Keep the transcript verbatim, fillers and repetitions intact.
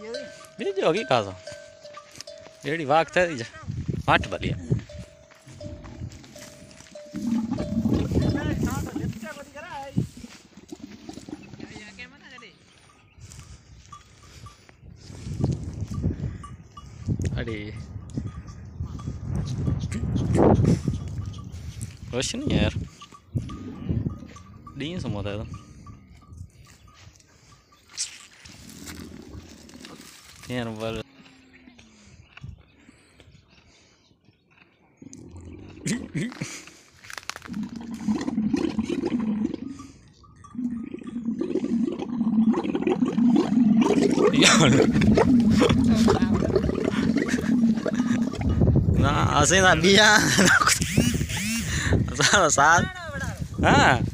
बीज होगी कासा जेडी वक्त है हट भलिया अरे कुछ नहीं यार डी समोता है यार वाल ना असे ना बिया सारा साथ हाँ